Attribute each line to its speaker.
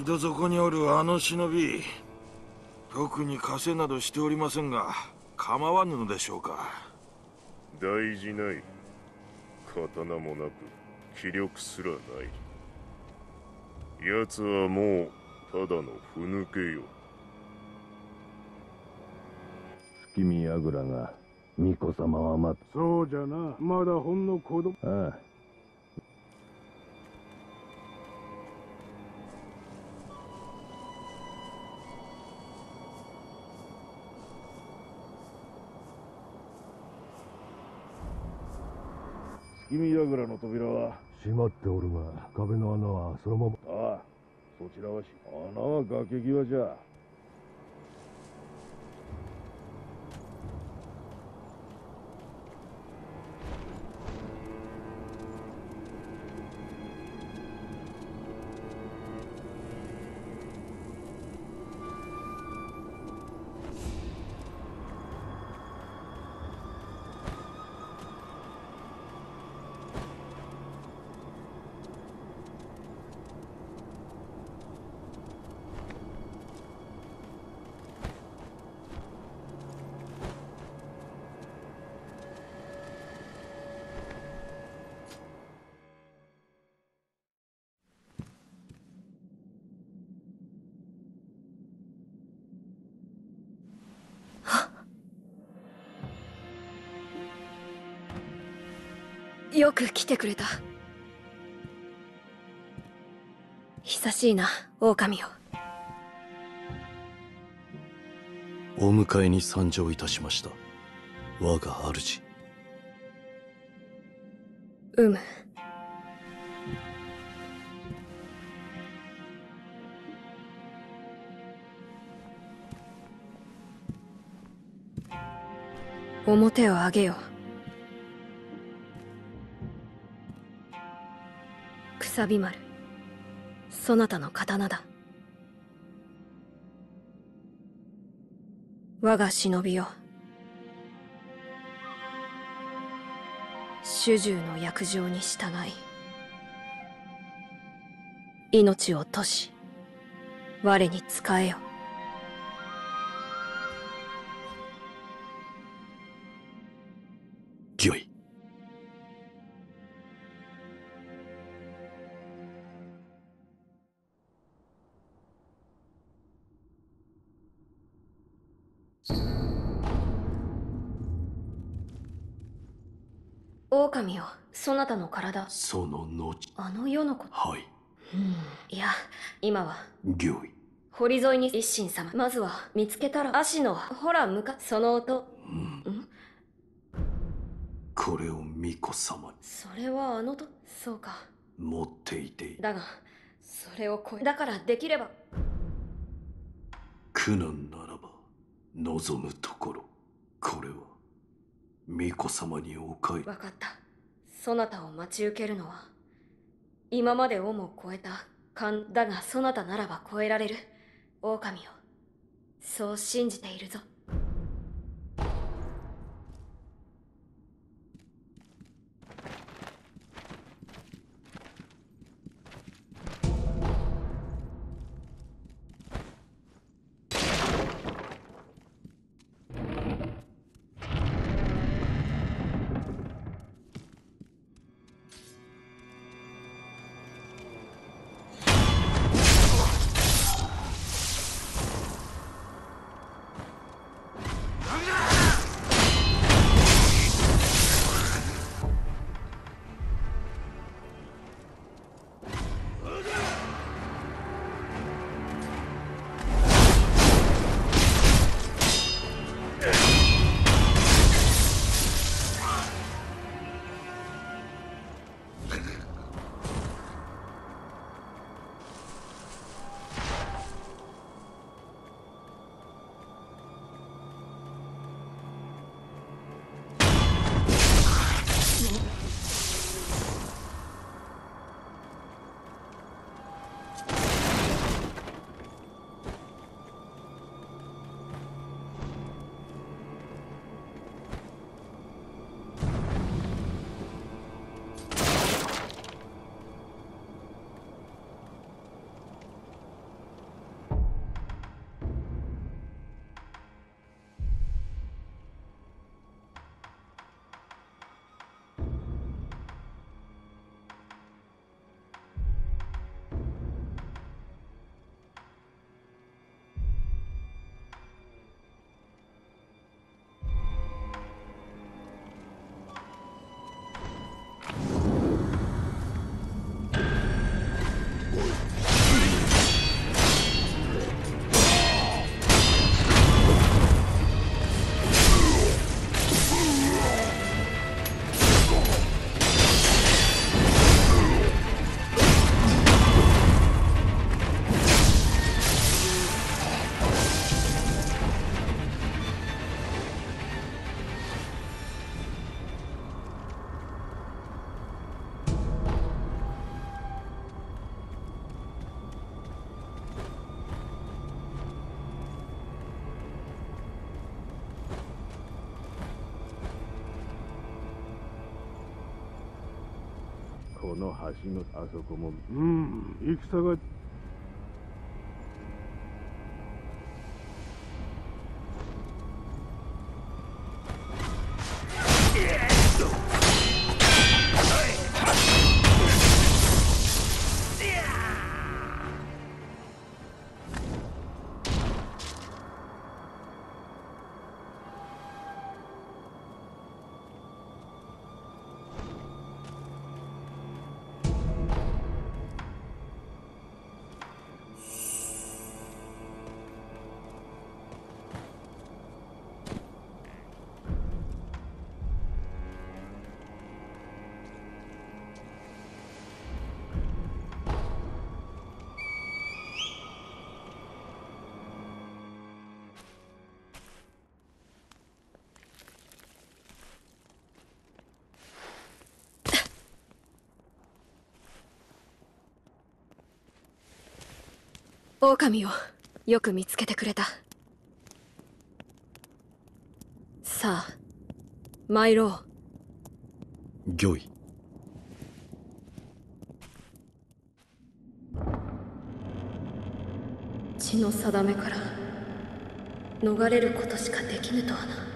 Speaker 1: 井戸底におるあの忍び、特に稼などしておりませんが、構わぬのでしょうか。
Speaker 2: 大事ない。刀もなく気力すらない。奴はもうただのふぬけよ。
Speaker 3: 月見櫓が巫女様はま
Speaker 4: そうじゃな、まだほんの子供。
Speaker 3: ああ。
Speaker 4: 月見櫓の扉は
Speaker 3: 閉まっておるが、壁の穴はそのまま。
Speaker 4: ああ、そちらは穴は崖際じゃ。
Speaker 5: よく来てくれた。久しいな、狼よ。
Speaker 6: お迎えに参上いたしました。我が主。
Speaker 5: 表を上げよ。くさび丸、そなたの刀だ。我が忍びよ。主従の約定に従い、命を賭し、我に仕えよ。
Speaker 6: 御意。
Speaker 5: 狼よ、そなたの体。
Speaker 6: その後。
Speaker 5: あの世のこと。
Speaker 6: はい。
Speaker 5: いや、今は。
Speaker 6: 御意。
Speaker 5: 堀沿いに一心様。まずは見つけたら足の、ほらその音。
Speaker 6: これを巫女様に。
Speaker 5: それはあのと、そうか。
Speaker 6: 持っていていい。
Speaker 5: だが、それを超え、だからできれば。
Speaker 6: 苦難ならば、望むところ。これは、巫女様にお帰り。
Speaker 5: わかった。そなたを待ち受けるのは、今までをも超えた勘だが、そなたならば超えられる。狼よ。そう信じているぞ。
Speaker 4: この橋のあそこも戦が。
Speaker 5: 狼をよく見つけてくれた。さあ参ろう。
Speaker 6: 御意。
Speaker 5: 血の定めから逃れることしかできぬとはな。